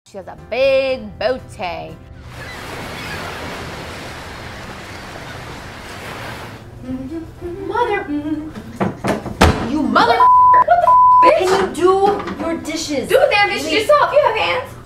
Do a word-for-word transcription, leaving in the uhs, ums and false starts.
She has a big booty. Mother... You mother... What the f***, bitch? Can you do your dishes? Do the damn dishes yourself. You have hands.